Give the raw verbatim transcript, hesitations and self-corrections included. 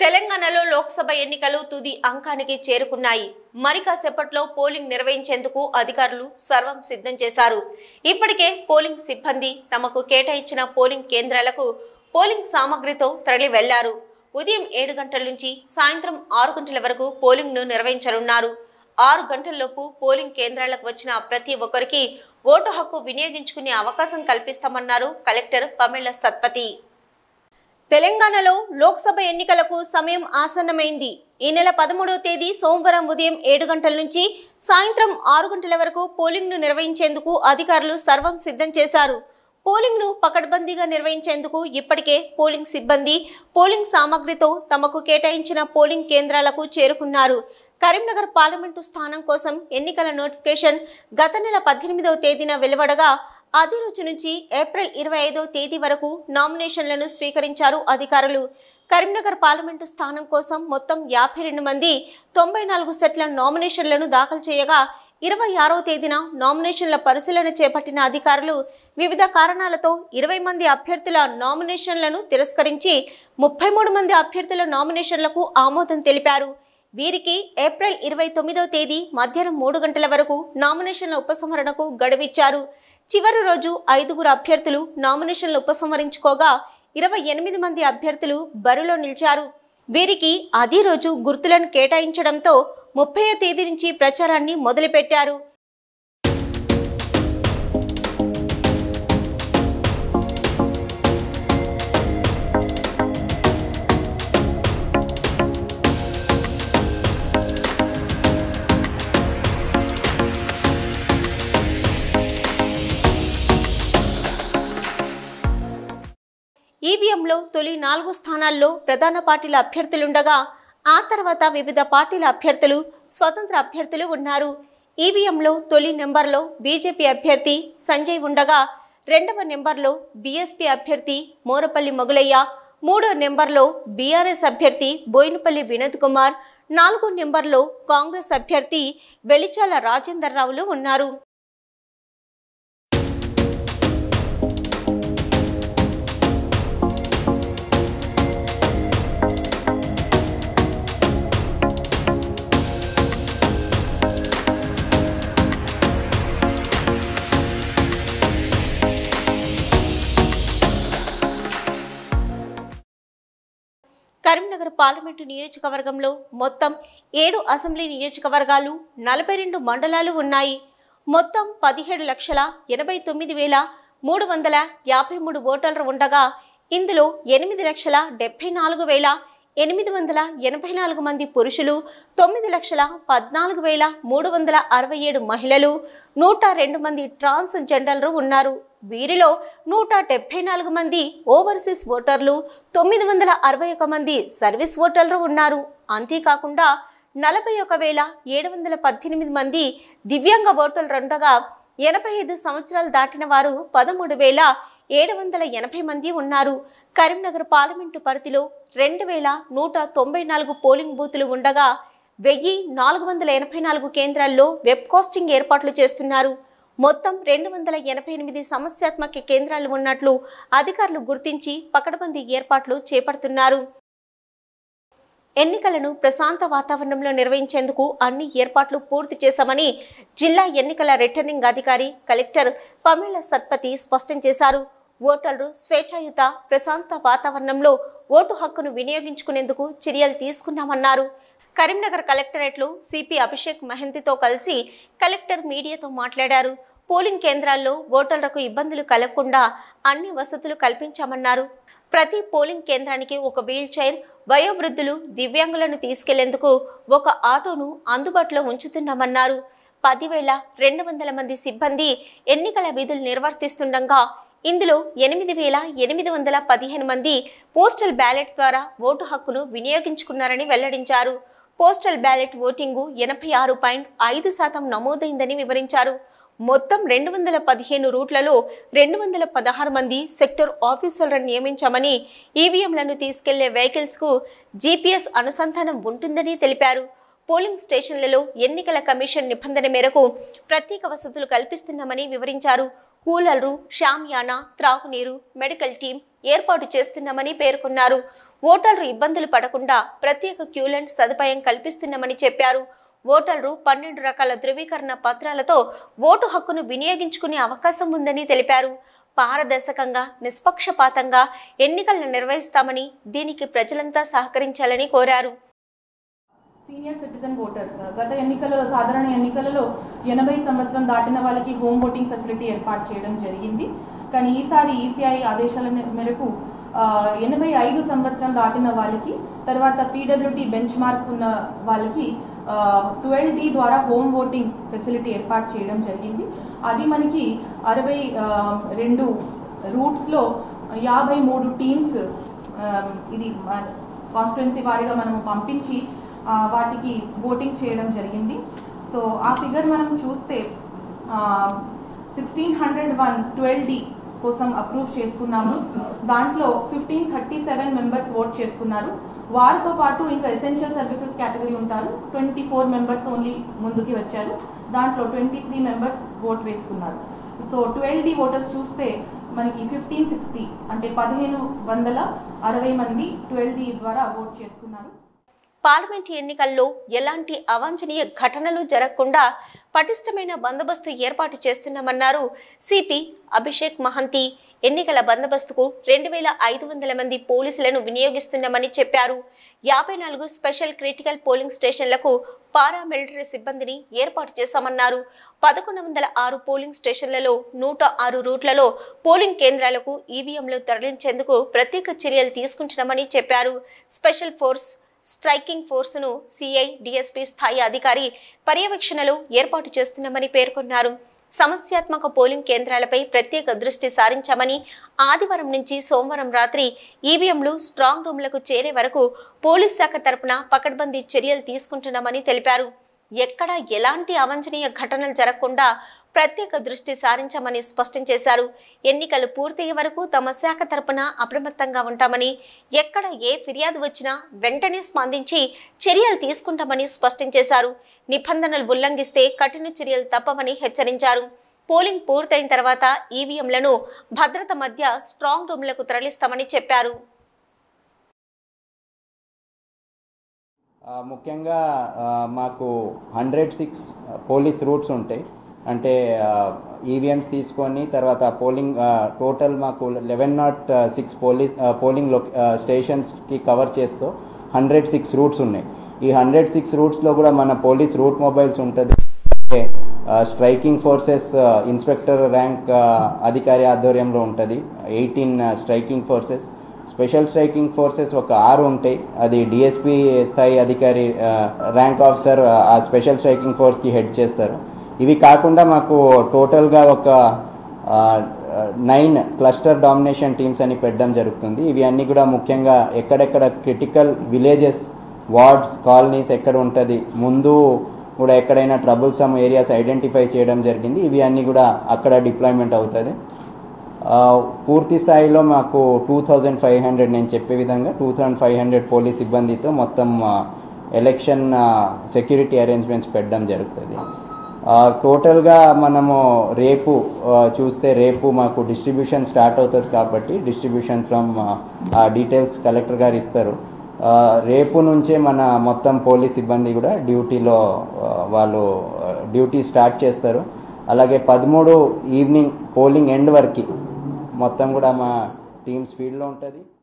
తెలంగాణలో లోక్సభ ఎన్నికలు తుది అంకానికి చేరుకున్నాయి. మరి కాసేపట్లో పోలింగ్ నిర్వహించేందుకు అధికారులు సర్వం సిద్ధం చేశారు. ఇప్పటికే పోలింగ్ సిబ్బంది తమకు కేటాయించిన పోలింగ్ కేంద్రాలకు పోలింగ్ సామగ్రితో తరలి వెళ్లారు. ఉదయం ఏడు గంటల నుంచి సాయంత్రం ఆరు గంటల వరకు పోలింగ్ ను నిర్వహించనున్నారు. ఆరు గంటల్లోపు పోలింగ్ కేంద్రాలకు వచ్చిన ప్రతి ఒక్కరికి ఓటు హక్కు వినియోగించుకునే అవకాశం కల్పిస్తామన్నారు కలెక్టర్ పమేళ సత్పతి. తెలంగాణలో లోక్సభ ఎన్నికలకు సమయం ఆసన్నమైంది. ఈ నెల పదమూడవ తేదీ సోమవారం ఉదయం ఏడు గంటల నుంచి సాయంత్రం ఆరు గంటల వరకు పోలింగ్ ను నిర్వహించేందుకు అధికారులు సర్వం సిద్ధం చేశారు. పోలింగ్ ను పకడ్బందీగా నిర్వహించేందుకు ఇప్పటికే పోలింగ్ సిబ్బంది పోలింగ్ సామగ్రితో తమకు కేటాయించిన పోలింగ్ కేంద్రాలకు చేరుకున్నారు. కరీంనగర్ పార్లమెంటు స్థానం కోసం ఎన్నికల నోటిఫికేషన్ గత నెల పద్దెనిమిదవ తేదీన వెలువడగా అదే రోజు నుంచి ఏప్రిల్ ఇరవై ఐదవ తేదీ వరకు నామినేషన్లను స్వీకరించారు అధికారులు. కరీంనగర్ పార్లమెంటు స్థానం కోసం మొత్తం యాభై రెండు మంది తొంభై నాలుగు సెట్ల నామినేషన్లను దాఖలు చేయగా ఇరవై ఆరవ తేదీన నామినేషన్ల పరిశీలన చేపట్టిన అధికారులు వివిధ కారణాలతో ఇరవై మంది అభ్యర్థుల నామినేషన్లను తిరస్కరించి ముప్పై మూడు మంది అభ్యర్థుల నామినేషన్లకు ఆమోదం తెలిపారు. వీరికి ఏప్రిల్ ఇరవై తొమ్మిదవ తేదీ మధ్యాహ్నం మూడు గంటల వరకు నామినేషన్ల ఉపసంహరణకు గడువిచ్చారు. చివరి రోజు ఐదుగురు అభ్యర్థులు నామినేషన్లు ఉపసంహరించుకోగా ఇరవై ఎనిమిది మంది అభ్యర్థులు బరిలో నిలిచారు. వీరికి అదే రోజు గుర్తులను కేటాయించడంతో ముప్పైవ తేదీ నుంచి ప్రచారాన్ని మొదలుపెట్టారు. ఈవీఎంలో తొలి నాలుగు స్థానాల్లో ప్రధాన పార్టీల అభ్యర్థులుండగా ఆ తర్వాత వివిధ పార్టీల అభ్యర్థులు, స్వతంత్ర అభ్యర్థులు ఉన్నారు. ఈవీఎంలో తొలి నెంబర్లో బీజేపీ అభ్యర్థి సంజయ్ ఉండగా రెండవ నెంబర్లో బీఎస్పీ అభ్యర్థి మోరపల్లి మొగులయ్య, మూడో నెంబర్లో బీఆర్ఎస్ అభ్యర్థి బోయినపల్లి వినోద్ కుమార్, నాలుగో నెంబర్లో కాంగ్రెస్ అభ్యర్థి వెలిచాల రాజేందర్ రావులు ఉన్నారు. కరీంనగర్ పార్లమెంటు నియోజకవర్గంలో మొత్తం ఏడు అసెంబ్లీ నియోజకవర్గాలు, నలభై రెండు మండలాలు ఉన్నాయి. మొత్తం పదిహేడు లక్షల ఎనభై తొమ్మిది వేల మూడు వందల యాభై మూడు ఓటర్లు ఉండగా ఇందులో ఎనిమిది లక్షల డెబ్బై నాలుగు వేల ఎనిమిది వందల ఎనభై నాలుగు మంది పురుషులు, తొమ్మిది లక్షల పద్నాలుగు వేల మూడు వందల అరవై ఏడు మహిళలు, నూట రెండు మంది ట్రాన్స్ జెండర్లు ఉన్నారు. వీరిలో నూట డెబ్బై నాలుగు మంది ఓవర్సీస్ ఓటర్లు, తొమ్మిది వందల అరవై ఒక మంది సర్వీస్ ఓటర్లు ఉన్నారు. అంతేకాకుండా నలభై ఒక వేల ఏడు వందల పద్దెనిమిది మంది దివ్యాంగ ఓటర్లు ఉండగా ఎనభై ఐదు సంవత్సరాలు దాటిన వారు పదమూడు వేల ఏడు వందల ఎనభై మంది ఉన్నారు. కరీంనగర్ పార్లమెంటు పరిధిలో రెండు వేల నూట తొంభై నాలుగు పోలింగ్ బూతులు ఉండగా వెయ్యి నాలుగు వందల ఎనభై నాలుగు కేంద్రాల్లో వెబ్ కాస్టింగ్ ఏర్పాట్లు చేస్తున్నారు. మొత్తం రెండు వందల ఎనభై ఎనిమిది సమస్యాత్మక కేంద్రాలు ఉన్నట్లు అధికారులు గుర్తించి పకడ్బందీ ఏర్పాట్లు చేపడుతున్నారు. ఎన్నికలను ప్రశాంత వాతావరణంలో నిర్వహించేందుకు అన్ని ఏర్పాట్లు పూర్తి చేశామని జిల్లా ఎన్నికల రిటర్నింగ్ అధికారి కలెక్టర్ పమేళ సత్పతి స్పష్టం చేశారు. ఓటర్లు స్వేచ్ఛాయుత ప్రశాంత వాతావరణంలో ఓటు హక్కును వినియోగించుకునేందుకు చర్యలు తీసుకున్నామన్నారు. కరీంనగర్ కలెక్టరేట్లో సిపి అభిషేక్ మహంతితో కలిసి కలెక్టర్ మీడియాతో మాట్లాడారు. పోలింగ్ కేంద్రాల్లో ఓటర్లకు ఇబ్బందులు కలగకుండా అన్ని వసతులు కల్పించామన్నారు. ప్రతి పోలింగ్ కేంద్రానికి ఒక వీల్ చైర్, వయోవృద్ధులు, దివ్యాంగులను తీసుకెళ్లేందుకు ఒక ఆటోను అందుబాటులో ఉంచుతున్నామన్నారు. పదివేల రెండు వందల మంది సిబ్బంది ఎన్నికల విధులు నిర్వర్తిస్తుండగా ఇందులో ఎనిమిది వేల ఎనిమిది వందల పదిహేను మంది పోస్టల్ బ్యాలెట్ ద్వారా ఓటు హక్కును వినియోగించుకున్నారని వెల్లడించారు. పోస్టల్ బ్యాలెట్ ఓటింగు ఎనభై ఆరు పాయింట్ ఐదు శాతం నమోదైందని వివరించారు. మొత్తం రెండు వందల పదిహేను రూట్లలో రెండు వందల పదహారు మంది సెక్టర్ ఆఫీసర్లను నియమించామని, ఈవీఎంలను తీసుకెళ్లే వెహికల్స్ కు జీపీఎస్ అనుసంధానం ఉంటుందని తెలిపారు. పోలింగ్ స్టేషన్లలో ఎన్నికల కమిషన్ నిబంధన మేరకు ప్రత్యేక వసతులు కల్పిస్తున్నామని వివరించారు. కూలర్లు, షామియానా, త్రాగునీరు, మెడికల్ టీం ఏర్పాటు చేస్తున్నామని పేర్కొన్నారు. ఓటర్లు ఇబ్బందులు పడకుండా ప్రత్యేక క్యూలెంట్ సదుపాయం కల్పిస్తున్నామని చెప్పారు. ఓటర్లు పన్నెండు రకాల ధృవీకరణ పత్రాలతో ఓటు హక్కును వినియోగించుకునే అవకాశం ఉందని తెలిపారు. పారదర్శకంగా నిష్పక్షపాతంగా ఎన్నికలను నిర్వహిస్తామని, దీనికి ప్రజలంతా సహకరించాలని కోరారు. సీనియర్ సిటిజన్ ఓటర్స్ గత ఎన్నికలలో సాధారణ ఎన్నికలలో ఎనభై సంవత్సరం దాటిన వాళ్ళకి హోమ్ ఓటింగ్ ఫెసిలిటీ ఏర్పాటు చేయడం జరిగింది. కానీ ఈసారి ఈసీఐ ఆదేశాల మేరకు ఎనభై ఐదు సంవత్సరం దాటిన వాళ్ళకి, తర్వాత పీడబ్ల్యూటీ బెంచ్ మార్క్ ఉన్న వాళ్ళకి ట్వెల్వ్ డి ద్వారా హోమ్ ఓటింగ్ ఫెసిలిటీ ఏర్పాటు చేయడం జరిగింది. అది మనకి అరవై రెండు రూట్స్లో యాభై మూడు టీమ్స్ ఇది కాన్స్టిట్యుయెన్సీ వారీగా మనం పంపించి వాటికి ఓటింగ్ చేయడం జరిగింది. సో ఆ ఫిగర్ మనం చూస్తే sixteen hundred one twelve D కోసం అప్రూవ్ చేసుకున్నాము. దాంట్లో fifteen thirty seven members vote చేసుకున్నారు. వారితో పాటు ఇంకా ఎసెన్షియల్ సర్వీసెస్ కేటగిరీ ఉంటారు, ట్వంటీ ఫోర్ మెంబర్స్ ఓన్లీ ముందుకి వచ్చారు. దాంట్లో ట్వంటీ త్రీ మెంబర్స్ ఓట్ వేసుకున్నారు. సో ట్వెల్వ్ డి ఓటర్స్ చూస్తే మనకి ఫిఫ్టీన్ సిక్స్టీ అంటే పదిహేను వందల అరవై మంది ట్వెల్వ్ డి ద్వారా ఓట్ చేసుకున్నారు. పార్లమెంట్ ఎన్నికల్లో ఎలాంటి అవాంఛనీయ ఘటనలు జరగకుండా పటిష్టమైన బందోబస్తు ఏర్పాటు చేస్తున్నామన్నారు సిపి అభిషేక్ మహంతి. ఎన్నికల బందోబస్తుకు రెండు వేల ఐదు వందల మంది పోలీసులను వినియోగిస్తున్నామని చెప్పారు. యాభై నాలుగు స్పెషల్ క్రిటికల్ పోలింగ్ స్టేషన్లకు పారామిలిటరీ సిబ్బందిని ఏర్పాటు చేశామన్నారు. పదకొండు వందల ఆరు పోలింగ్ స్టేషన్లలో నూట ఆరు రూట్లలో పోలింగ్ కేంద్రాలకు ఈవీఎంలు తరలించేందుకు ప్రత్యేక చర్యలు తీసుకుంటున్నామని చెప్పారు. స్పెషల్ ఫోర్స్ స్ట్రైకింగ్ ఫోర్సును సిఐ డిఎస్పీ స్థాయి అధికారి పర్యవేక్షణలో ఏర్పాటు చేస్తున్నామని పేర్కొన్నారు. సమస్యాత్మక పోలింగ్ కేంద్రాలపై ప్రత్యేక దృష్టి సారించామని, ఆదివారం నుంచి సోమవారం రాత్రి ఈవీఎంలు స్ట్రాంగ్ రూమ్లకు చేరే వరకు పోలీస్ శాఖ తరపున పకడ్బందీ చర్యలు తీసుకుంటున్నామని తెలిపారు. ఎక్కడా ఎలాంటి అవాంఛనీయ ఘటనలు జరగకుండా ప్రత్యేక దృష్టి సారించామని స్పష్టం చేశారు. ఎన్నికలు పూర్తయ్యే వరకు తమ శాఖ తరపున అప్రమత్తంగా ఉంటామని, ఎక్కడ ఏ ఫిర్యాదు వచ్చినా వెంటనే స్పందించి చర్యలు తీసుకుంటామని స్పష్టం చేశారు. నిబంధనలు ఉల్లంఘిస్తే కఠిన చర్యలు తప్పవని హెచ్చరించారు. పోలింగ్ పూర్తయిన తర్వాత ఈవీఎంలను భద్రత మధ్య స్ట్రాంగ్ రూమ్లకు తరలిస్తామని చెప్పారు. ముఖ్యంగా మాకు హండ్రెడ్ సిక్స్ పోలీస్ రూట్స్ ఉంటాయి. అంటే ఈవీఎంస్ తీసుకొని తర్వాత పోలింగ్ టోటల్ మాకు eleven nought six police polling లొ స్టేషన్స్కి కవర్ చేస్తూ హండ్రెడ్ సిక్స్ రూట్స్ ఉన్నాయి. ఈ హండ్రెడ్ సిక్స్ రూట్స్లో కూడా మన పోలీస్ రూట్ మొబైల్స్ ఉంటుంది. స్ట్రైకింగ్ ఫోర్సెస్ ఇన్స్పెక్టర్ ర్యాంక్ అధికారి ఆధ్వర్యంలో ఉంటుంది. Eighteen striking forces, special striking forces ఒక ఆరు ఉంటాయి. అది డిఎస్పీ స్థాయి అధికారి ర్యాంక్ ఆఫీసర్ ఆ స్పెషల్ స్ట్రైకింగ్ ఫోర్స్కి హెడ్ చేస్తారు. ఇవి కాకుండా మాకు టోటల్గా ఒక నైన్ క్లస్టర్ డామినేషన్ టీమ్స్ అని పెట్టడం జరుగుతుంది. ఇవి అన్నీ కూడా ముఖ్యంగా ఎక్కడెక్కడ క్రిటికల్ విలేజెస్, వార్డ్స్, కాలనీస్ ఎక్కడ ఉంటుంది, ముందు కూడా ఎక్కడైనా ట్రబుల్సమ్ ఏరియాస్ ఐడెంటిఫై చేయడం జరిగింది. ఇవి అన్నీ కూడా అక్కడ డిప్లాయ్మెంట్ అవుతుంది. పూర్తి స్థాయిలో మాకు టూ థౌజండ్ ఫైవ్ హండ్రెడ్ నేను చెప్పే విధంగా two thousand five hundred police సిబ్బందితో మొత్తం ఎలక్షన్ సెక్యూరిటీ అరేంజ్మెంట్స్ పెట్టడం జరుగుతుంది. టోటల్గా మనము రేపు చూస్తే రేపు మాకు డిస్ట్రిబ్యూషన్ స్టార్ట్ అవుతుంది కాబట్టి డిస్ట్రిబ్యూషన్ ఫ్రమ్ డీటెయిల్స్ కలెక్టర్ గారు ఇస్తారు. రేపు నుంచే మన మొత్తం పోలీస్ సిబ్బంది కూడా డ్యూటీలో వాళ్ళు డ్యూటీ స్టార్ట్ చేస్తారు. అలాగే పదమూడు ఈవినింగ్ పోలింగ్ ఎండ్ వరకు మొత్తం కూడా మా టీమ్స్ ఫీల్డ్లో ఉంటుంది.